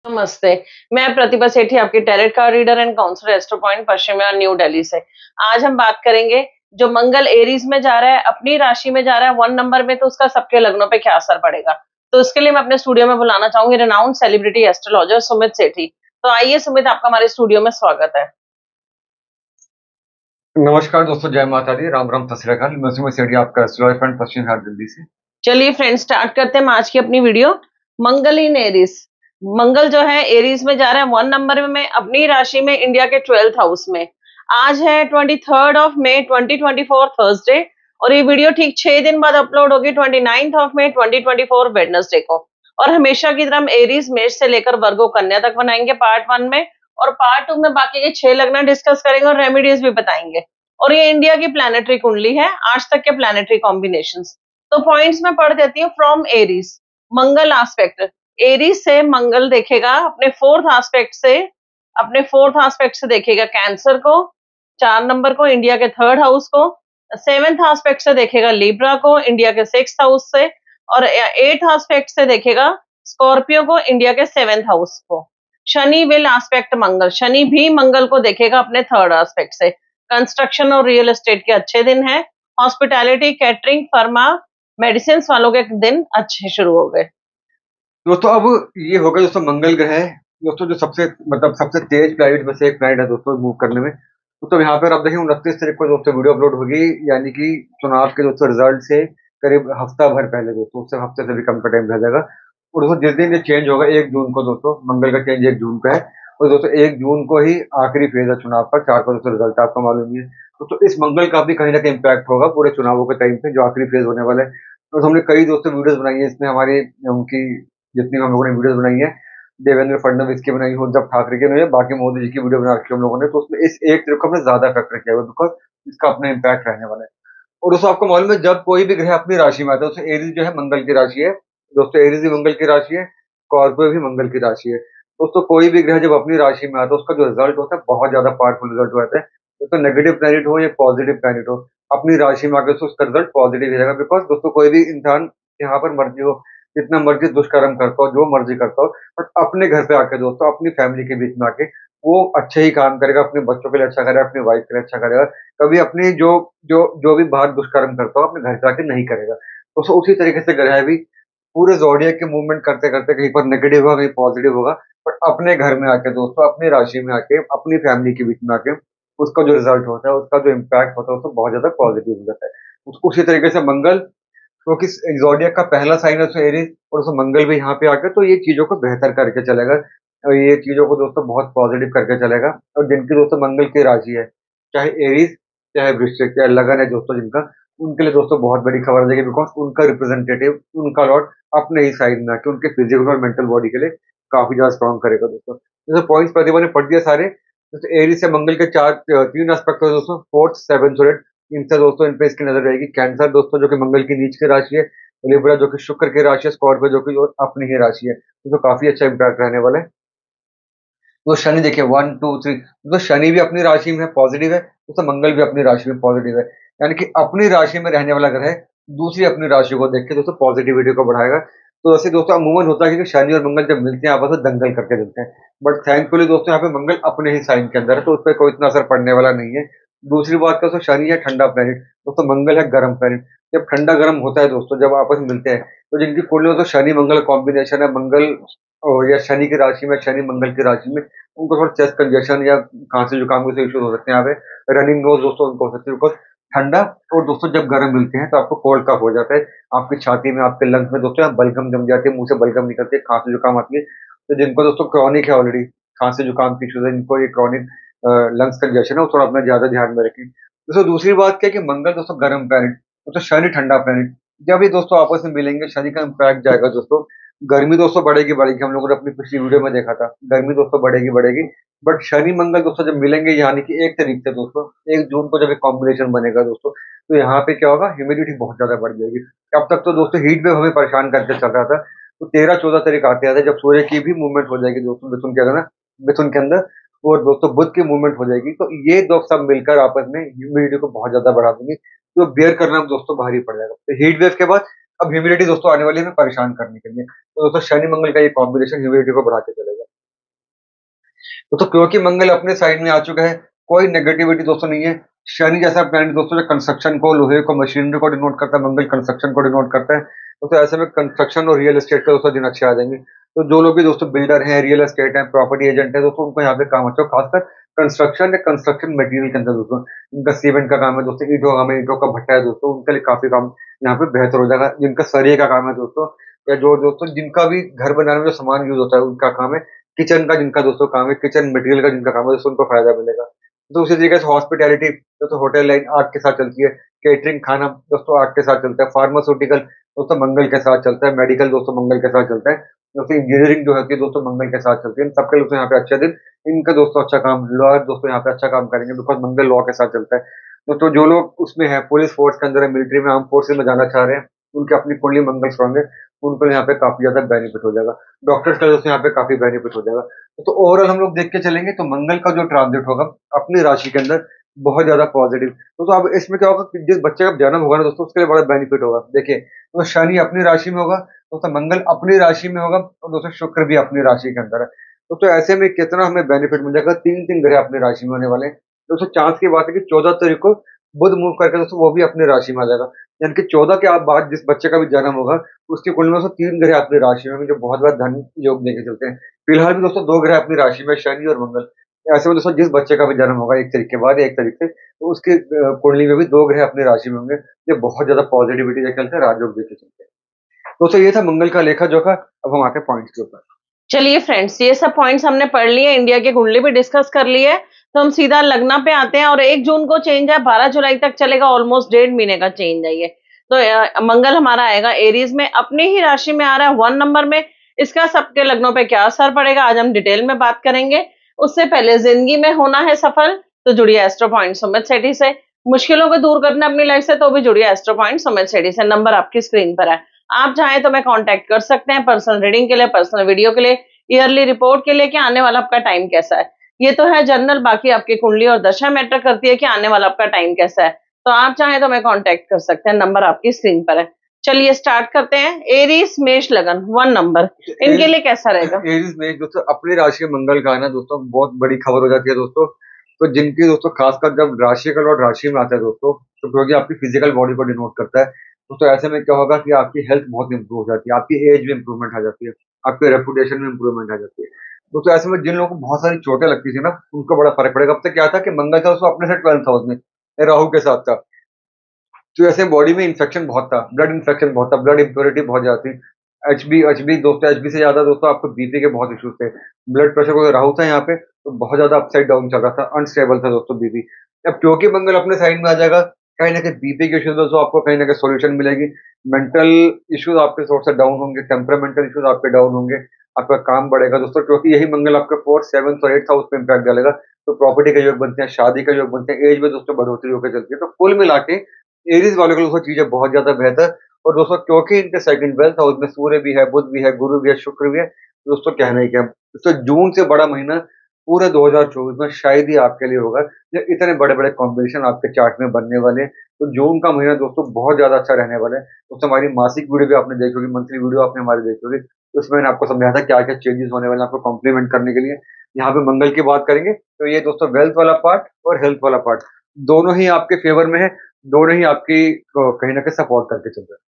नमस्ते। मैं प्रतिभा सेठी, आपकी tarot card reader and counsellor astro point पश्चिम और न्यू दिल्ली से। आज हम बात करेंगे, जो मंगल एरीज में जा रहा है, अपनी राशि में जा रहा है 1 नंबर में, तो उसका सबके लग्नों पे क्या असर पड़ेगा। तो इसके लिए मैं अपने स्टूडियो में बुलाना चाहूंगी renowned celebrity astrologer Sumit Sethi. तो आइए सुमित, आपका हमारे स्टूडियो में स्वागत है। नमस्कार दोस्तों, जय माता दी, राम राम, सत श्री अकाल। मैं सुमित सेठी, आपका एस्ट्रोलॉजर फ्रेंड पश्चिम घाट दिल्ली से। चलिए फ्रेंड, स्टार्ट करते हैं आज की अपनी वीडियो। मंगल इन एरीज। मंगल जो है एरीज में जा रहा है 1 नंबर में, अपनी राशि में, इंडिया के 12th हाउस में। आज है 23 मई 2024 थर्सडे, और ये वीडियो ठीक 6 दिन बाद अपलोड होगी 29 मई 2024 वेडनेसडे को। और हमेशा की तरह हम एरीज मेष से लेकर वर्गो कन्या तक बनाएंगे पार्ट 1 में, और पार्ट 2 में बाकी के 6 लग्न डिस्कस करेंगे और रेमेडीज भी बताएंगे। और ये इंडिया की प्लानिटरी कुंडली है, आज तक के प्लानिटरी कॉम्बिनेशंस। तो पॉइंट्स में पढ़ देती हूँ। From Aries, Mangal aspect. Aries से मंगल देखेगा अपने फोर्थ एस्पेक्ट से देखेगा कैंसर को, 4 नंबर को, इंडिया के 3rd हाउस को। 7th एस्पेक्ट से देखेगा लिब्रा को, इंडिया के 6th हाउस से। और 8th एस्पेक्ट से देखेगा स्कॉर्पियो को, इंडिया के 7th हाउस को। शनि विल एस्पेक्ट मंगल, शनि भी मंगल को देखेगा अपने 3rd एस्पेक्ट से। कंस्ट्रक्शन और रियल एस्टेट के अच्छे दिन है। हॉस्पिटैलिटी, कैटरिंग, फर्मा, मेडिसिन वालों के दिन अच्छे शुरू हो गए। दोस्तों अब ये होगा दोस्तों, मंगल ग्रह है दोस्तों, जो सबसे तेज प्लैनेट में से एक प्लैनेट है दोस्तों मूव करने में। तो यहाँ पर आप देखें 29 तारीख को दोस्तों वीडियो अपलोड होगी, यानी कि चुनाव के दोस्तों रिजल्ट से करीब हफ्ता भर पहले दोस्तों, उससे हफ्ते से भी कम का टाइम रह जाएगा। और दोस्तों जिस दिन ये चेंज होगा 1 जून को दोस्तों, मंगल का चेंज 1 जून का है। और दोस्तों 1 जून को ही आखिरी फेज है चुनाव का, 4 को दोस्तों रिजल्ट आपको मालूम ही है। तो इस मंगल का भी कहीं ना कहीं इम्पैक्ट होगा पूरे चुनावों के टाइम पे, जो आखिरी फेज होने वाला है। तो हमने कई दोस्तों वीडियोस बनाई है इसमें, हमारी उनकी जितनी हम लोगों ने वीडियोस बनाई है, देवेंद्र फडणवीस की बनाई, उद्धव ठाकरे की बनाई है, बाकी मोदी जी की वीडियो बना रखी है हम लोगों ने। तो उसमें इस एक ट्रिप को हमने ज्यादा फैक्टर किया हुआ, बिकॉज इसका अपना इम्पैक्ट रहने वाला है। और दोस्तों आपको मालूम है, जब कोई भी ग्रह अपनी राशि में आता है, दोस्तों एरीज जो है मंगल की राशि है, दोस्तों एरीज भी मंगल की राशि है, स्कॉर्पियो भी मंगल की राशि है। दोस्तों कोई भी ग्रह जब अपनी राशि में आता है, उसका जो रिजल्ट होता है बहुत ज्यादा पावरफुल रिजल्ट होता है। तो नेगेटिव प्लैनेट हो या पॉजिटिव प्लैनेट हो, अपनी राशि में आकर उसका रिजल्ट पॉजिटिव ही रहेगा। बिकॉज दोस्तों कोई भी इंसान यहाँ पर मर्जी हो, जितना मर्जी दुष्कर्म करता हो, जो मर्जी करता हो, बट अपने घर पे आके दोस्तों, अपनी फैमिली के बीच में आके वो अच्छे ही काम करेगा, अपने बच्चों के लिए अच्छा करेगा, अपनी वाइफ के लिए अच्छा करेगा। कभी अपनी जो जो जो भी बाहर दुष्कर्म करता हो, अपने घर पे आके नहीं करेगा। तो उसी तरीके से ग्रह भी पूरे जोडियक के मूवमेंट करते करते कहीं पर नेगेटिव होगा, कहीं पॉजिटिव होगा, बट अपने घर में आके दोस्तों, अपनी राशि में आके, अपनी फैमिली के बीच में आके उसका जो रिजल्ट होता है, उसका जो इम्पैक्ट होता है, उसको बहुत ज्यादा पॉजिटिव हो जाता है। उसी तरीके से मंगल, क्योंकि जोडियक का पहला साइन है तो एरीज, और उसमें मंगल भी यहाँ पे आके तो ये चीजों को बेहतर करके चलेगा, और ये चीजों को दोस्तों बहुत पॉजिटिव करके चलेगा। और जिनकी दोस्तों मंगल की राशि है, चाहे एरीज, चाहे वृश्चिक, चाहे लगन है दोस्तों जिनका, उनके लिए दोस्तों बहुत बड़ी खबर आ जाएगी। बिकॉज उनका रिप्रेजेंटेटिव, उनका लॉर्ड अपने ही साइड में आके उनके फिजिकल और मेंटल बॉडी के लिए काफी ज्यादा स्ट्रॉन्ग करेगा दोस्तों। जैसे पॉइंट्स प्रतिभा ने पढ़ दिया सारे। जैसे एरीज से मंगल के 3 एस्पेक्ट है दोस्तों, 4th 7th और 8th, इनसे दोस्तों इन पे इसकी नजर रहेगी। कैंसर दोस्तों जो कि मंगल की नीच की राशि है, लिब्रा जो कि शुक्र की राशि है, स्कॉर्पियो जो कि और अपनी ही राशि है, तो काफी अच्छा इम्पैक्ट रहने वाला है। तो शनि देखिए 1 2 3, तो शनि भी अपनी राशि में पॉजिटिव है, तो मंगल भी अपनी राशि में पॉजिटिव है। यानी कि अपनी राशि में रहने वाला ग्रह दूसरी अपनी राशि को देख के दोस्तों पॉजिटिविटी को बढ़ाएगा। तो ऐसे दोस्तों अमूमन होता है कि शनि और मंगल जब मिलते हैं आपस में दंगल करके मिलते हैं, बट थैंकफुली दोस्तों यहाँ पे मंगल अपने ही साइन के अंदर है, तो उस पर कोई इतना असर पड़ने वाला नहीं है। दूसरी बात दोस्तों, शनि है ठंडा प्लेनेट, दोस्तों मंगल है गर्म प्लेनेट। जब ठंडा गर्म होता है दोस्तों, जब आपस में मिलते हैं, तो जिनकी कुंडली में तो शनि मंगल कॉम्बिनेशन है, मंगल और या शनि की राशि में, शनि मंगल की राशि में, उनको थोड़ा चेस्ट कंजेशन या खांसी जुकाम के इश्यूज हो सकते हैं। यहाँ पे रनिंग नोज दोस्तों उनको हो सकती है, बिकॉज ठंडा और दोस्तों जब गर्म मिलते हैं तो आपको कोल्ड कफ हो जाता है। आपकी छाती में, आपके लंग्स में दोस्तों बलगम जम जाती है, मुंह से बलगम निकलती है, खांसी जुकाम आती है। तो जिनको दोस्तों क्रॉनिक है ऑलरेडी, खांसी जुकाम की इश्यूज है, जिनको ये क्रॉनिक लंग्स कंजेशन है, वो थोड़ा अपना ज्यादा ध्यान में रखें। दोस्तों दूसरी बात क्या है कि मंगल दोस्तों गर्म प्लैनेट, दोस्तों शनि ठंडा प्लैनेट, जब ये दोस्तों आपस में मिलेंगे शनि का इम्पैक्ट जाएगा दोस्तों। गर्मी दोस्तों बढ़ेगी बढ़ेगी, हम लोगों ने अपनी पिछली वीडियो में देखा था, गर्मी दोस्तों बढ़ेगी बढ़ेगी। बट शनि मंगल दोस्तों जब मिलेंगे, यानी कि 1 तारीख से दोस्तों, 1 जून को जब एक कॉम्बिनेशन बनेगा दोस्तों, तो यहाँ पे क्या होगा, ह्यूमिडिटी बहुत ज्यादा बढ़ जाएगी। अब तक तो दोस्तों हीट वेव हमें परेशान करके चल रहा था, तो 13 14 तारीख आते आते जब सूर्य की भी मूवमेंट हो जाएगी दोस्तों मिथुन के अंदर, मिथुन के अंदर, और दोस्तों बुध की मूवमेंट हो जाएगी, तो ये दो सब मिलकर आपस में ह्यूमिडिटी को बहुत ज्यादा बढ़ा देंगे, तो बेयर करना दोस्तों भारी पड़ जाएगा। तो हीट वेव के बाद अब ह्यूमिडिटी दोस्तों आने वाली है हमें परेशान करने के लिए, तो दोस्तों शनि मंगल का ये कॉम्बिनेशन ह्यूमिडिटी को बढ़ा के चलेगा। तो क्योंकि मंगल अपने साइड में आ चुका है, कोई नेगेटिविटी दोस्तों नहीं है। शनि जैसा प्लैनेट दोस्तों जो कंस्ट्रक्शन को, लोहे को, मशीनरी को डिनोट करता है, मंगल कंस्ट्रक्शन को डिनोट करता है। तो ऐसे में कंस्ट्रक्शन और रियल एस्टेट का दोस्तों दिन अच्छे आ जाएंगे। तो जो लोग भी दोस्तों बिल्डर हैं, रियल एस्टेट है, प्रॉपर्टी एजेंट है दोस्तों, उनको यहाँ पे काम अच्छा, खासकर कंस्ट्रक्शन या कंस्ट्रक्शन मटेरियल के अंदर दोस्तों, इनका सीमेंट का काम है दोस्तों, ईंटों का काम है, ईंटों का भट्टा है दोस्तों, उनके लिए काफी काम यहाँ पे बेहतर हो जाएगा। जिनका सरिये का काम है दोस्तों, या जो दोस्तों जिनका भी घर बनाने में जो सामान यूज होता है उनका काम है, किचन का जिनका दोस्तों काम है, किचन मटेरियल का जिनका काम है दोस्तों, उनको फायदा मिलेगा। तो उसी तरीके से हॉस्पिटैलिटी दोस्तों, होटल लाइन आग के साथ चलती है, केटरिंग खाना दोस्तों आग के साथ चलता है, फार्मास्यूटिकल दोस्तों मंगल के साथ चलता है, मेडिकल दोस्तों मंगल के साथ चलता है, दोस्तों इंजीनियरिंग जो होती है दोस्तों मंगल के साथ चलती है। इन सबके दोस्तों यहाँ पे अच्छे दिन, इनका दोस्तों अच्छा काम, लॉयर दोस्तों यहाँ पे अच्छा काम करेंगे, बिकॉज मंगल लॉ के साथ चलता है। तो जो लोग उसमें है, पुलिस फोर्स के अंदर है, मिलिट्री में, आर्म फोर्सेज में जाना चाह रहे हैं, उनकी अपनी कुंडली मंगल स्ट्रॉन्ग है, उनको यहाँ पे काफी ज्यादा बेनिफिट हो जाएगा। डॉक्टर्स का दोस्तों यहाँ पे काफी बेनिफिट हो जाएगा। तो ओवरऑल हम लोग देख के चलेंगे तो मंगल का जो ट्रांजिट होगा अपनी राशि के अंदर बहुत ज्यादा पॉजिटिव। तो अब इसमें क्या होगा कि जिस बच्चे का जन्म होगा ना दोस्तों, उसके लिए बड़ा बेनिफिट होगा। देखिए, तो शनि अपनी राशि में होगा, दोस्तों मंगल अपनी राशि में होगा, और दोस्तों शुक्र भी अपनी राशि के अंदर है। तो ऐसे में कितना हमें बेनिफिट मिल जाएगा, तीन तीन ग्रह अपनी राशि में होने वाले हैं। दोस्तों चांस की बात है कि 14 तारीख को बुध मूव करके दोस्तों वो भी अपनी राशि में आ जाएगा। यानी कि 14 के बाद जिस बच्चे का भी जन्म होगा, उसकी कुंडली में दोस्तों तीन ग्रह अपनी राशि में होंगे, जो बहुत बड़ा धन योग देके चलते हैं। फिलहाल भी दोस्तों दो ग्रह अपनी राशि में, शनि और मंगल। ऐसे में दोस्तों जिस बच्चे का भी जन्म होगा 1 तारीख के बाद, 1 तारीख से, तो उसकी कुंडली में भी दो ग्रह अपनी राशि में होंगे। ये बहुत ज्यादा पॉजिटिविटी देके चलते हैं, राजयोग देके चलते हैं। दोस्तों ये था मंगल का लेखा जोखा। अब हम आते हैं पॉइंट्स के ऊपर। चलिए फ्रेंड्स, ये सब पॉइंट्स हमने पढ़ लिए, इंडिया की कुंडली भी डिस्कस कर ली है। तो हम सीधा लग्न पे आते हैं। और 1 जून को चेंज है, 12 जुलाई तक चलेगा, ऑलमोस्ट 1.5 महीने का चेंज है ये। तो मंगल हमारा आएगा एरीज में, अपनी ही राशि में आ रहा है 1 नंबर में। इसका सबके लग्नों पे क्या असर पड़ेगा आज हम डिटेल में बात करेंगे। उससे पहले जिंदगी में होना है सफल, तो जुड़िए एस्ट्रो पॉइंट सुमित सेठी से। मुश्किलों को दूर करना अपनी लाइफ से, तो भी जुड़िए एस्ट्रो पॉइंट सुमित सेठी से। नंबर आपकी स्क्रीन पर है, आप चाहें तो मैं कांटेक्ट कर सकते हैं पर्सनल रीडिंग के लिए, पर्सनल वीडियो के लिए, ईयरली रिपोर्ट के लिए कि आने वाला आपका टाइम कैसा है। ये तो है जनरल, बाकी आपकी कुंडली और दशा मैटर करती है कि आने वाला आपका टाइम कैसा है। तो आप चाहें तो मैं कांटेक्ट कर सकते हैं, नंबर आपकी स्क्रीन पर है। चलिए स्टार्ट करते हैं। एरीज मेष लगन 1 नंबर, इनके लिए कैसा रहेगा? एरीज में दोस्तों अपनी राशि में मंगल का आना दोस्तों बहुत बड़ी खबर हो जाती है दोस्तों। तो जिनकी दोस्तों खासकर जब राशि का लॉर्ड राशि में आता है दोस्तों, तो क्योंकि आपकी फिजिकल बॉडी को डिनोट करता है, तो ऐसे में क्या होगा कि आपकी हेल्थ बहुत इंप्रूव हो जाती है, आपकी एज में इंप्रूवमेंट आ जाती है, आपके रेपुटेशन में इंप्रूवमेंट आ जाती है। तो ऐसे में जिन लोगों को बहुत सारी चोटें लगती थी ना, उनको बड़ा फर्क पड़ेगा। अब तक क्या था कि मंगल था उसको अपने से 12th हाउस में, राहु के साथ था, तो ऐसे बॉडी में इन्फेक्शन बहुत था, ब्लड इन्फेक्शन बहुत था, ब्लड इम्प्योरिटी बहुत ज्यादा थी। एचबी दोस्तों, एचबी से ज्यादा दोस्तों आपको बीपी के बहुत इश्यूज थे, ब्लड प्रेशर को राहु था यहाँ पे, तो बहुत ज्यादा अपसाइड डाउन चल रहा था, अनस्टेबल था दोस्तों बीपी। अब क्योंकि मंगल अपने साइड में आ जाएगा, कहीं ना कहीं बीपी के इश्यूज दोस्तों आपको कहीं ना कहीं सोल्यूशन मिलेगी। मेंटल इश्यूज आपके थोड़ा सा डाउन होंगे, टेम्परामेंटल इश्यूज आपके डाउन होंगे, आपका काम बढ़ेगा दोस्तों, क्योंकि यही मंगल आपके 4th 7th और 8th हाउस पे इम्पैक्ट डालेगा। तो प्रॉपर्टी के योग बनते हैं, शादी का योग बनते हैं, एज में दोस्तों बढ़ोतरी होकर चलती है। तो कुल मिला के एरीज वालों के लिए दोस्तों चीजें बहुत ज्यादा बेहतर। और दोस्तों क्योंकि इनके सेकंड 12th हाउस में सूर्य भी है, बुध भी है, गुरु भी है, शुक्र भी है, तो दोस्तों कहना ही क्या। दोस्तों जून से बड़ा महीना पूरे 2024 में शायद ही आपके लिए होगा, जब इतने बड़े बड़े कॉम्बिनेशन आपके चार्ट में बनने वाले हैं। तो जून का महीना दोस्तों बहुत ज्यादा अच्छा रहने वाला है। दोस्तों हमारी मासिक वीडियो भी आपने देखी होगी, मंथली वीडियो आपने हमारी देखी होगी, तो उसमें मैंने आपको समझाया था क्या क्या चेंजेस होने वाले हैं आपको कॉम्प्लीमेंट करने के लिए। यहाँ पे मंगल की बात करेंगे तो ये दोस्तों वेल्थ वाला पार्ट और हेल्थ वाला पार्ट दोनों ही आपके फेवर में है, दोनों ही आपकी कहीं ना कहीं सपोर्ट करके चल रहे हैं।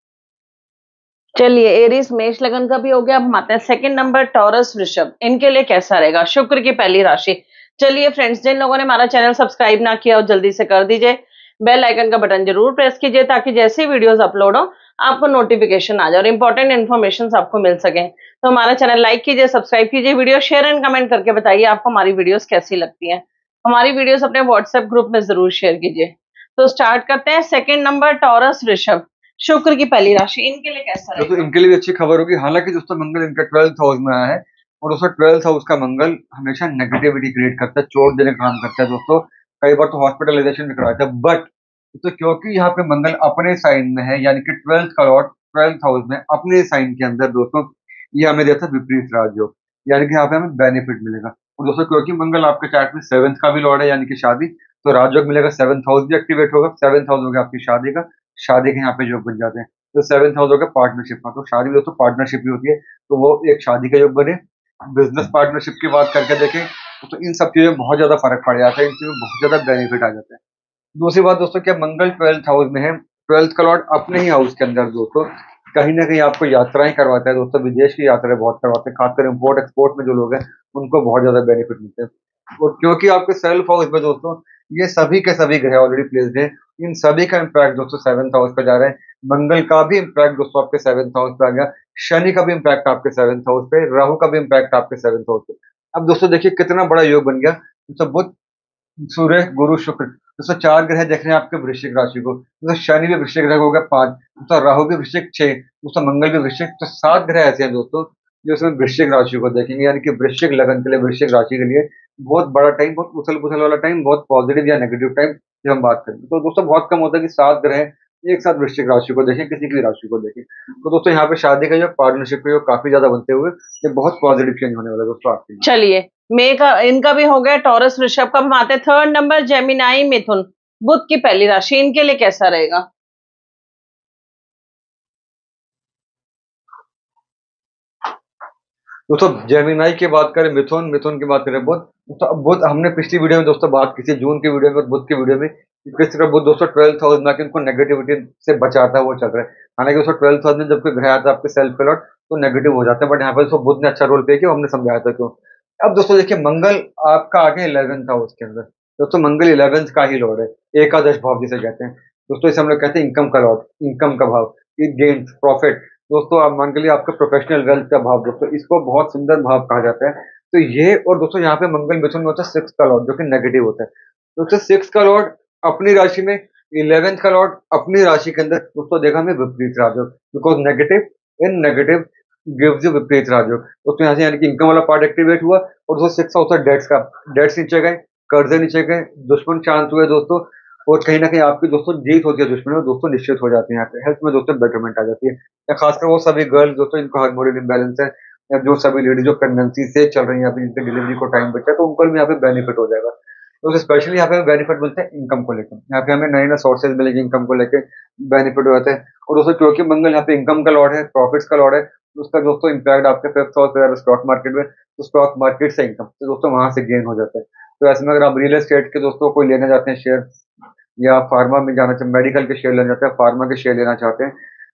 चलिए एरीज मेष लगन का भी हो गया। अब हम आते हैं 2nd नंबर टॉरस वृषभ, इनके लिए कैसा रहेगा, शुक्र की पहली राशि। चलिए फ्रेंड्स, जिन लोगों ने हमारा चैनल सब्सक्राइब ना किया हो जल्दी से कर दीजिए, बेल आइकन का बटन जरूर प्रेस कीजिए, ताकि जैसे वीडियोस अपलोड हो आपको नोटिफिकेशन आ जाए और इंपॉर्टेंट इन्फॉर्मेशन आपको मिल सके। तो हमारा चैनल लाइक कीजिए, सब्सक्राइब कीजिए, वीडियो शेयर एंड कमेंट करके बताइए आपको हमारी वीडियोस कैसी लगती है। हमारी वीडियोस अपने व्हाट्सएप ग्रुप में जरूर शेयर कीजिए। तो स्टार्ट करते हैं। 2nd नंबर टॉरस वृषभ, शुक्र की पहली राशि, इनके लिए कैसा रहेगा? दोस्तों इनके लिए भी अच्छी खबर होगी। हालांकि दोस्तों मंगल इनका 12th हाउस में आया है, और दोस्तों 12th हाउस का मंगल हमेशा नेगेटिविटी क्रिएट करता है, चोट देने का काम करता है दोस्तों, कई बार तो हॉस्पिटलाइजेशन भी करवाता है। बट तो क्योंकि यहाँ पे मंगल अपने साइन में है, यानी कि 12th का लॉर्ड 12th हाउस में अपने साइन के अंदर दोस्तों, ये हमें देता है विपरीत राजयोग, यानी कि यहाँ पे हमें बेनिफिट मिलेगा। और दोस्तों क्योंकि मंगल आपके चार्ट में 7th का भी लॉर्ड है, यानी कि शादी, तो राजयोग मिलेगा, 7th हाउस भी एक्टिवेट होगा। 7th हाउस हो गया आपकी शादी का, शादी के यहाँ पे योग बन जाते हैं। तो 7th हाउस हो गया पार्टनरशिप का, तो शादी दोस्तों पार्टनरशिप ही होती है, तो वो एक शादी का योग बने, बिजनेस पार्टनरशिप की बात करके देखें तो इन सब चीज़ों में बहुत ज़्यादा फर्क पड़ जाता है, इन चीज़ों में बहुत ज़्यादा बेनिफिट आ जाता है। दूसरी बात दोस्तों, क्या मंगल 12th हाउस में है, 12th का लॉर्ड अपने ही हाउस के अंदर दोस्तों कहीं ना कहीं आपको यात्राएं करवाता है दोस्तों, विदेश की यात्राएं बहुत करवाते हैं, खासकर इम्पोर्ट एक्सपोर्ट में जो लोग हैं उनको बहुत ज्यादा बेनिफिट मिलते हैं। और क्योंकि आपके सेल्फ हाउस में दोस्तों ये सभी के सभी ग्रह ऑलरेडी प्लेस्ड है, इन सभी का इम्पैक्ट दोस्तों 7th हाउस पे जा रहा है। मंगल का भी इम्पैक्ट दोस्तों आपके 7th हाउस पे आ गया, शनि का भी इम्पैक्ट आपके 7th हाउस पे, राहु का भी इम्पैक्ट आपके 7th हाउस पे। अब दोस्तों देखिए कितना बड़ा योग बन गया। तो बुध, सूर्य, गुरु, शुक्र, दोस्तों 4 ग्रह देख रहे हैं आपके वृश्चिक राशि को। दोस्तों शनि भी वृश्चिक ग्रह हो गया 5, दोस्तों राहु भी वृश्चिक 6, दोस्तों मंगल भी वृश्चिक, तो 7 ग्रह ऐसे हैं दोस्तों जो इसमें वृश्चिक राशि को देखेंगे, यानी कि वृश्चिक लगन के लिए, वृश्चिक राशि के लिए बहुत बड़ा टाइम, बहुत उथल पुथल वाला टाइम, बहुत पॉजिटिव या नेगेटिव टाइम जब हम बात करें तो दोस्तों बहुत कम होता है कि 7 ग्रह एक साथ वृश्चिक राशि को देखें, किसी की भी राशि को देखें। तो दोस्तों यहाँ पे शादी का जो पार्टनरशिप का जो काफी ज्यादा बनते हुए ये बहुत पॉजिटिव चेंज होने वाला है दोस्तों आपके लिए। चलिए, मे का इनका भी हो गया, टॉरस वृषभ का। हम आते 3rd नंबर जेमिनाई मिथुन, बुध की पहली राशि, इनके लिए कैसा रहेगा? दोस्तों जेमिनाई की बात करें, मिथुन, मिथुन की बात करें बुध, तो अब बुध हमने पिछली वीडियो में दोस्तों बात की थी, जून की वीडियो में और बुध की वीडियो में कि किस तरह बुध दोस्तों 12th हाउस में आके उनको नेगेटिविटी से बचाता है, वो चल रहा है। हालांकि दोस्तों 12th हाउस में जब कोई ग्रह आता है आपके सेल्फ पे लॉट तो नेगेटिव हो जाता है, बट यहाँ पर दोस्तों बुध ने अच्छा रोल प्ले किया, हमने समझाया था क्यों। अब दोस्तों देखिए मंगल आपका आगे 11th हाउस के अंदर, दोस्तों मंगल 11th का ही लॉर्ड है, एकादश भाव जिसे कहते हैं दोस्तों, इसे हम लोग कहते हैं इनकम का लॉर्ड, इनकम का भाव, गेन्स, प्रॉफिट। दोस्तों आप मान के लिए आपका प्रोफेशनल वेल्थ का भाव दोस्तों, इसको बहुत सुंदर भाव कहा जाता है। तो ये, और दोस्तों यहाँ पे मंगल मिथुन में होता है 6th का लॉर्ड जो कि नेगेटिव होता है, दोस्तों 6th का लॉर्ड अपनी राशि में, 11th का लॉर्ड अपनी राशि के अंदर दोस्तों देखा हमें विपरीत राजयोग, because negative in negative gives you viparit rajyog. दोस्तों यहाँ से यानी कि इनकम वाला पार्ट एक्टिवेट हुआ, और दोस्तों 6th हाउस है डेट्स का, डेट्स नीचे गए, कर्जे नीचे गए, दुश्मन शांत हुए दोस्तों, और कहीं ना कहीं आपकी दोस्तों जीत होती है दुश्मन में, दोस्तों निश्चित हो जाती है, यहाँ पे हेल्थ में दोस्तों बेटरमेंट आ जाती है। या खासकर वो सभी गर्ल्स दोस्तों इनको हार्मोनल इम्बैलेंस है, या जो सभी लेडीज जो प्रेगनेंसी से चल रही हैं यहाँ पे, जिनके डिलीवरी को टाइम बचा है, तो उनको भी यहाँ पे बेनिफिट हो जाएगा। तो स्पेशली यहाँ पे बेनिफिट मिलते हैं इनकम को लेकर, यहाँ पे हमें नए नए सोर्सेज मिलेंगे इनकम को लेकर, बेनिफिट हो जाते हैं। और दोस्तों क्योंकि मंगल यहाँ पे इनकम का लॉर्ड है, प्रॉफिट्स का लॉर्ड है, तो उसका दोस्तों इम्पैक्ट आपके 5th हाउस पे स्टॉक मार्केट में, तो स्टॉक मार्केट से इनकम तो दोस्तों वहां से गेन हो जाता है। तो ऐसे में अगर आप रियल एस्टेट के दोस्तों कोई लेना चाहते हैं शेयर, या फार्मा में जाना चाहते, मेडिकल के शेयर लेना चाहते हैं, फार्मा के शेयर लेना चाहते हैं,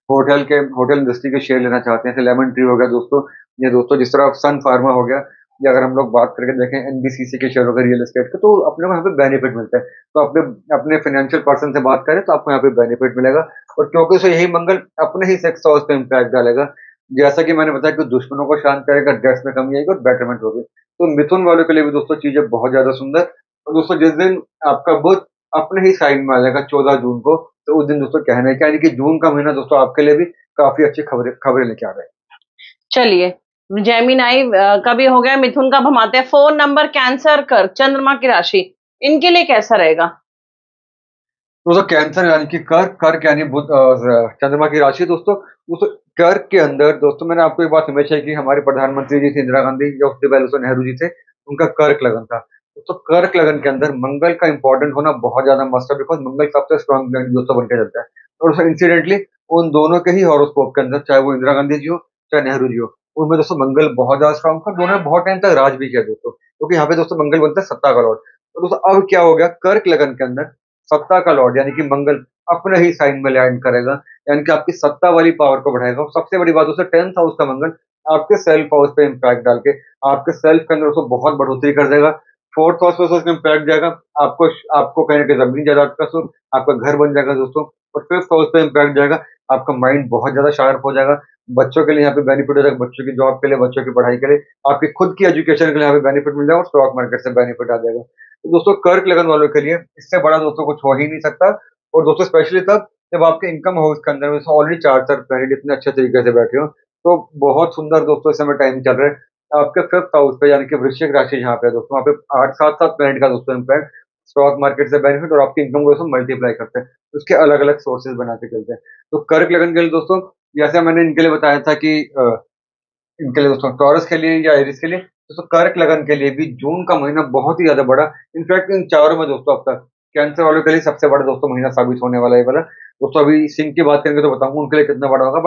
होटल इंडस्ट्री के शेयर लेना चाहते हैं, जैसे लेमन ट्री हो गया दोस्तों, ये दोस्तों जिस तरह सन फार्मा हो गया, या अगर हम लोग बात करके देखें एनबीसीसी के शेयर हो गए रियल एस्टेट के, तो अपने को यहाँ पे बेनिफिट मिलता है। तो अपने अपने फाइनेंशियल पर्सन से बात करें तो आपको यहाँ पे बेनिफिट मिलेगा, और क्योंकि उसे यही मंगल अपने ही 6th हाउस पे इम्पैक्ट डालेगा, जैसा कि मैंने बताया कि दुश्मनों को शांत करेगा, डेट्स में कमी आएगी और बेटरमेंट होगी। तो मिथुन वालों के लिए भी दोस्तों चीजें बहुत ज्यादा सुंदर। और दोस्तों जिस दिन आपका बुध अपने ही साइन में आ जाएगा 14 जून को, तो उस दिन दोस्तों कहना है क्या, यानी कि जून का महीना दोस्तों आपके लिए भी काफी अच्छी खबरें खबरें लेके आ रहा है। चलिए, जेमिनाई का भी हो गया, मिथुन का। अब हम आते हैं 4 नंबर कैंसर कर्क, चंद्रमा की राशि, इनके लिए कैसा रहेगा? दोस्तों कैंसर यानी कि कर्क, कर्क यानी बुध, चंद्रमा की राशि दोस्तों। दोस्तों कर्क के अंदर दोस्तों मैंने आपको एक बात हमेशा है कि हमारे प्रधानमंत्री जी थे इंदिरा गांधी, या उससे पहले दोस्तों नेहरू जी थे, उनका कर्क लगन था। दोस्तों कर्क लगन के अंदर मंगल का इंपॉर्टेंट होना बहुत ज्यादा मस्त है, बिकॉज मंगल सबसे स्ट्रॉन्ग दोस्तों बन के चलता है। और दोस्तों इंसिडेंटली उन दोनों के ही हॉरोस्कोप के अंदर, चाहे वो इंदिरा गांधी जी हो चाहे नेहरू जी हो, उनमें दोस्तों मंगल बहुत ज्यादा स्ट्रॉन्ग था, दोनों ने बहुत टाइम तक राज भी किया दोस्तों, क्योंकि यहाँ पे दोस्तों मंगल बनता है सत्ता का लॉर्ड। तो दोस्तों अब क्या हो गया, कर्क लगन के अंदर सत्ता का लॉर्ड यानी कि मंगल अपने ही साइन में लैंड करेगा, यानी कि आपकी सत्ता वाली पावर को बढ़ाएगा। और सबसे बड़ी बात दोस्तों 10th हाउस का मंगल आपके सेल्फ हाउस पे इम्पैक्ट डाल के आपके सेल्फ के अंदर उसको बहुत बढ़ोतरी कर देगा। 4th हाउस पे उसका इम्पैक्ट जाएगा, आपको आपको कहीं ना कहीं जमीन जायदाद का सुख, आपका घर बन जाएगा दोस्तों। और 5th हाउस पे इम्पैक्ट जाएगा, आपका माइंड बहुत ज्यादा शार्प हो जाएगा। बच्चों के लिए यहाँ पे बेनिफिट हो जाएगा, बच्चों की जॉब के लिए, बच्चों की पढ़ाई के लिए, आपकी खुद की एजुकेशन के लिए यहाँ पे बेनिफिट मिल जाएगा, और स्टॉक मार्केट से बेनिफिट आ जाएगा। तो दोस्तों कर्क लगन वालों के लिए इससे बड़ा दोस्तों कुछ हो ही नहीं सकता। और दोस्तों स्पेशली तब जब आपके इनकम हाउस के अंदर में ऑलरेडी 4 प्लैनेट इतने अच्छे तरीके से बैठे हो, तो बहुत सुंदर दोस्तों इस समय टाइम चल रहा है आपके 5th हाउस पे, यानी कि वृश्चिक राशि जहाँ पे है दोस्तों, वहाँ पे 8 7 प्लैनेट का दोस्तों इम्पैक्ट स्टॉक मार्केट से बेनिफिट, और आपकी इनकम को दोस्तों मल्टीप्लाई करते हैं, उसके अलग अलग सोर्सेज बना के चलते हैं। तो कर्क लगन के लिए दोस्तों, जैसे मैंने इनके लिए बताया था कि इनके लिए दोस्तों टॉरस के लिए या एरिस के लिए, दोस्तों कर्क लगन के लिए भी जून का महीना बहुत ही ज्यादा बड़ा, इनफैक्ट इन चारों में दोस्तों अब तक कैंसर वालों के लिए सबसे बड़ा दोस्तों महीना साबित होने वाला है वाला। दोस्तों अभी सिंह की बात करेंगे तो बताऊंगा उनके लिए कितना बड़ा होगा, बट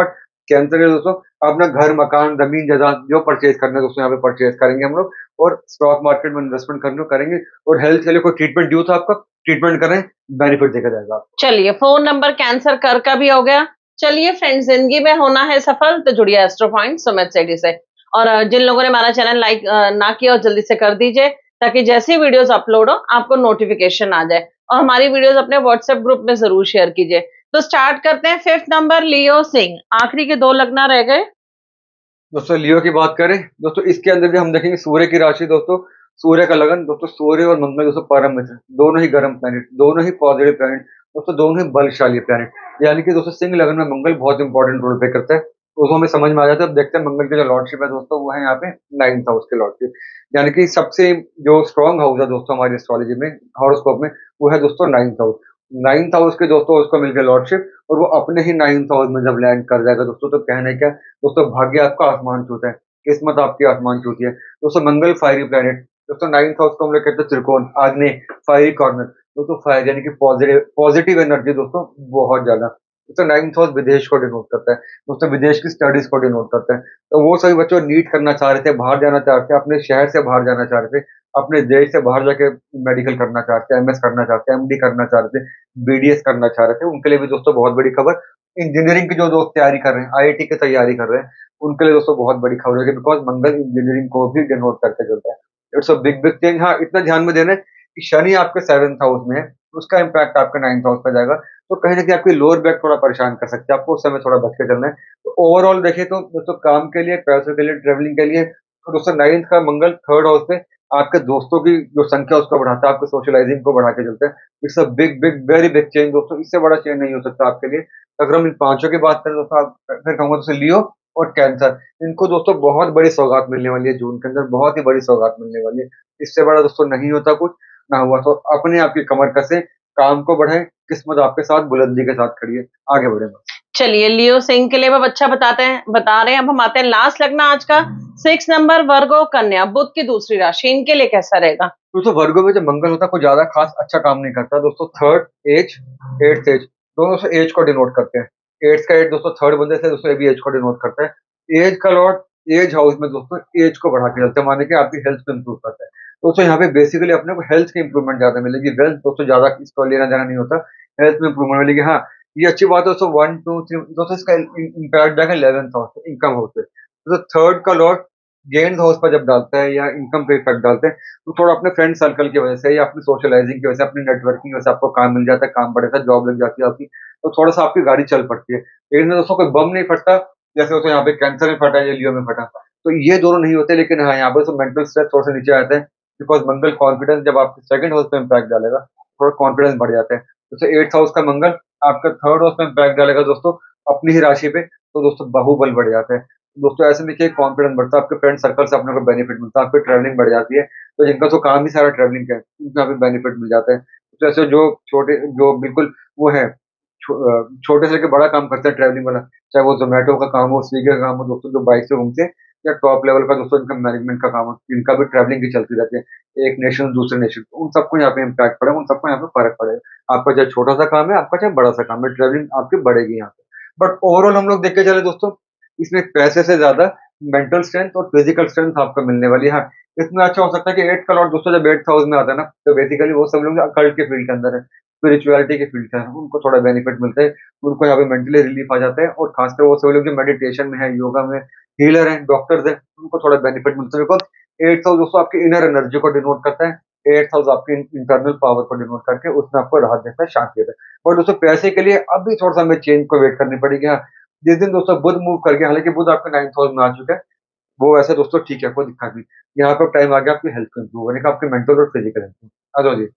कैंसर के दोस्तों अपना घर, मकान, जमीन जायदाद जो परचेज करना है दोस्तों यहाँ पे परचेज करेंगे हम लोग, और स्टॉक मार्केट में इन्वेस्टमेंट करने करेंगे, और हेल्थ के लिए कोई ट्रीटमेंट ड्यू था आपका, ट्रीटमेंट करें, बेनिफिट देखा जाएगा। चलिए, फोन नंबर कैंसर कर का भी हो गया। चलिए फ्रेंड्स, जिंदगी में होना है सफल तो जुड़िए एस्ट्रो पॉइंट सुमित सेठी से। और जिन लोगों ने हमारा चैनल लाइक ना किया और जल्दी से कर दीजिए, ताकि जैसी वीडियोस अपलोड हो आपको नोटिफिकेशन आ जाए। और हमारी वीडियोस अपने व्हाट्सएप ग्रुप में जरूर शेयर कीजिए। तो स्टार्ट करते हैं। 5th नंबर लियो सिंह, आखिरी के 2 लगना रह गए। दोस्तों लियो की बात करें दोस्तों, इसके अंदर भी हम देखेंगे सूर्य की राशि दोस्तों, सूर्य का लगन दोस्तों, सूर्य और मंगल दोस्तों परम मित्र, दोनों ही गर्म प्लैनेट, दोनों ही पॉजिटिव प्लैनेट दोस्तों, दोनों ही बलशाली प्लैनेट। यानी कि दोस्तों सिंह लगन में मंगल बहुत इंपॉर्टेंट रोल प्ले करता है, दोस्तों हमें समझ में आ जाता है। अब देखते हैं मंगल की जो लॉर्डशिप है दोस्तों, वो है यहाँ पे 9th हाउस के लॉर्डशिप, यानी कि सबसे जो स्ट्रॉन्ग हाउस है दोस्तों हमारी एस्ट्रोलॉजी में, हॉरोस्कोप में, वो है दोस्तों 9th हाउस। 9th हाउस के दोस्तों उसको मिल गया लॉर्डशिप, और वो अपने ही 9th हाउस में जब लैंड कर जाएगा दोस्तों, तो कहने क्या दोस्तों, भाग्य आपका आसमान छूता है, किस्मत आपकी आसमान छूती है दोस्तों। मंगल फायरी प्लैनेट दोस्तों, 9th हाउस को हम लोग कहते हैं त्रिकोण, आग्नेय, फायरी कॉर्नर दोस्तों, फायर यानी कि पॉजिटिव पॉजिटिव एनर्जी दोस्तों, बहुत ज्यादा दोस्तों। 9th हाउस विदेश को डिनोट करता है दोस्तों, विदेश की स्टडीज को डिनोट करता है। तो वो सभी बच्चों नीट करना चाह रहे थे, बाहर जाना चाह रहे थे, अपने शहर से बाहर जाना चाह रहे थे, अपने देश से बाहर जाके मेडिकल करना चाहते हैं, एमएस करना चाहते हैं, एमडी करना चाह रहे थे, बीडीएस करना चाह रहे थे, उनके लिए भी दोस्तों बहुत बड़ी खबर। इंजीनियरिंग की जो दोस्त तैयारी कर रहे हैं, आईआईटी की तैयारी कर रहे हैं, उनके लिए दोस्तों बहुत बड़ी खबर है, बिकॉज मंगल इंजीनियरिंग को भी डिनोट करके चलता है। It's a big big change. हाँ, इतना ध्यान में देना है कि शनि आपके 7th हाउस में है, उसका इम्पैक्ट आपके 9th हाउस पे जाएगा, तो कहीं ना कहीं आपकी लोअर बैक थोड़ा परेशान कर सकते हैं, आपको उस समय थोड़ा बच के चलना है। तो ओवरऑल देखें तो दोस्तों काम के लिए, पैसों के लिए, ट्रेवलिंग के लिए, तो दोस्तों 9th का मंगल 3rd हाउस पे आपके दोस्तों की जो संख्या उसको बढ़ाता है, आपके सोशलाइजिंग को बढ़ा के चलता है। It's a big big very big change दोस्तों, इससे बड़ा चेंज नहीं हो सकता आपके लिए। अगर हम इन पांचों की बात करें दोस्तों, आप फिर कहूंगा दोस्तों लियो और कैंसर, इनको दोस्तों बहुत बड़ी सौगात मिलने वाली है जून के अंदर, बहुत ही बड़ी सौगात मिलने वाली है। इससे बड़ा दोस्तों नहीं होता कुछ, ना हुआ तो अपने आप की कमर कसे, काम को बढ़ाएं, किस्मत आपके साथ बुलंदी के साथ खड़ी है, आगे बढ़े बस। चलिए, लियो सिंह के लिए अब अच्छा बता रहे हैं। अब हम आते हैं लास्ट लगना आज का 6 नंबर वर्गो कन्या, बुध की दूसरी राशि, इनके लिए कैसा रहेगा? दोस्तों वर्गो में जो मंगल होता है कोई ज्यादा खास अच्छा काम नहीं करता दोस्तों। 3rd एज, 8th एज, दोनों दोस्तों एज को डिनोट करते हैं। 8th का एज दोस्तों 3rd बंदे से दोस्तों, ये भी एज को डिनोट करता है। एज का लॉर्ड एज हाउस में दोस्तों एज को बढ़ा के चलते हैं, माने कि आपकी हेल्थ को इंप्रूव करता है दोस्तों। यहाँ पे बेसिकली अपने को हेल्थ की इंप्रूवमेंट ज्यादा मिलेगी, वेल्थ दोस्तों ज्यादा इसको लेना देना नहीं होता, हेल्थ में इंप्रूवमेंट मिलेगी। हाँ, ये अच्छी बात है दोस्तों। 1 2 3 दोस्तों इसका इम्पैक्ट जाएगा 11th हाउस पे, इनकम हाउस पे दोस्तों। 3rd का लॉर्ड गेंद हाउस पर जब डालता है या इनकम पे इफेक्ट डालते हैं, तो थोड़ा अपने फ्रेंड सर्कल की वजह से या अपनी सोशलाइजिंग की वजह से, अपनी नेटवर्किंग की वजह से आपको काम मिल जाता है, काम बढ़ता है, जॉब लग जाती है आपकी, तो थोड़ा सा आपकी गाड़ी चल पड़ती है। लेकिन दोस्तों कोई बम नहीं फटता, जैसे दोस्तों यहाँ पे कैंसर में फटा या लियो में फटा, तो ये दोनों नहीं होते। लेकिन हाँ, यहाँ पर तो मेंटल स्ट्रेस थोड़ा सा नीचे आता है, बिकॉज मंगल कॉन्फिडेंस जब आपके 2nd हाउस पे इम्पैक्ट डालेगा, थोड़ा कॉन्फिडेंस बढ़ जाता है। दोस्तों 8th हाउस का मंगल आपका 3rd हाउस में इम्पैक्ट डालेगा दोस्तों, अपनी ही राशि पे, तो दोस्तों बाहुबल बढ़ जाता है दोस्तों। ऐसे देखिए कॉन्फिडेंस बढ़ता है, आपके फ्रेंड सर्कल से अपने को बेनिफिट मिलता है, आपकी ट्रैवलिंग बढ़ जाती है, तो जिनका तो काम ही सारा ट्रैवलिंग का है, उनको यहाँ पे बेनिफिट मिल जाता है। तो ऐसे जो छोटे, जो बिल्कुल वो है, छोटे से लेकर बड़ा काम करते हैं ट्रैवलिंग वाला, चाहे वो जोमेटो का काम हो, स्विगी का काम हो दोस्तों, जो बाइक से घूमते हैं, या टॉप लेवल का दोस्तों इनका मैनेजमेंट का काम हो, इनका भी ट्रैवलिंग की चलती रहती है, एक नेशन दूसरे नेशन, उन सबको यहाँ पे इम्पैक्ट पड़ेगा, उन सबको यहाँ पे फर्क पड़ेगा। आपका चाहे छोटा सा काम है, आपका चाहे बड़ा सा काम है, ट्रैवलिंग आपकी बढ़ेगी यहाँ पे। बट ओवरऑल हम लोग देख के चले दोस्तों, इसमें पैसे से ज्यादा मेंटल स्ट्रेंथ और फिजिकल स्ट्रेंथ आपको मिलने वाली है। हाँ, इतना अच्छा हो सकता है कि 8th का लॉर्ड दोस्तों जब 8th हाउस में आता है ना, तो बेसिकली वो सब लोग अकल्ट के फील्ड के अंदर है, स्पिरिचुअलिटी के फील्ड के अंदर, उनको थोड़ा बेनिफिट मिलता है, उनको यहाँ पे मेंटली रिलीफ आ जाता है। और खासकर वो सब लोग जो मेडिटेशन में है, योगा में, हीलर है, डॉक्टर्स है, उनको थोड़ा बेनिफिट मिलता है, बिकॉज 8th हाउस दोस्तों आपकी इनर एनर्जी को डिनोट करता है। 8th हाउस आपकी इंटरनल पावर को डिनोट करके उसमें आपको राहत देता है, शांति देता है। और दोस्तों पैसे के लिए अभी थोड़ा सा हमें चेंज को वेट करनी पड़ेगी। हाँ, जिस दिन दोस्तों बुध मूव करके, हालांकि बुध आपके 9th हाउस में आ चुका है, वो वैसे दोस्तों ठीक है, कोई दिक्कत नहीं। यहाँ पे टाइम आ गया आपकी हेल्थ को इंप्रूव होने का, आपके मेंटल और फिजिकल हेल्थ। आ जाओ जी।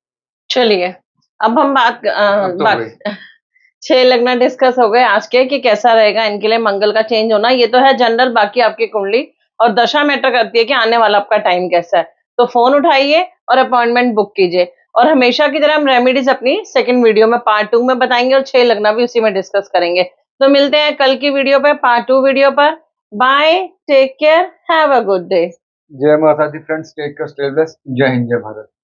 चलिए, अब हम अब तो हुए 6 लगना डिस्कस हो गए आज के कि कैसा रहेगा इनके लिए मंगल का चेंज होना। ये तो है जनरल, बाकी आपकी कुंडली और दशा मैटर करती है कि आने वाला आपका टाइम कैसा है। तो फोन उठाइए और अपॉइंटमेंट बुक कीजिए। और हमेशा की तरह हम रेमेडीज अपनी सेकंड वीडियो में, पार्ट 2 में बताएंगे, और 6 लगना भी उसी में डिस्कस करेंगे। तो मिलते हैं कल की वीडियो पे, पार्ट 2 वीडियो पर। Bye, take care, have a good day. जय माता दी friends, take care, stay blessed, जय हिंद, जय भारत।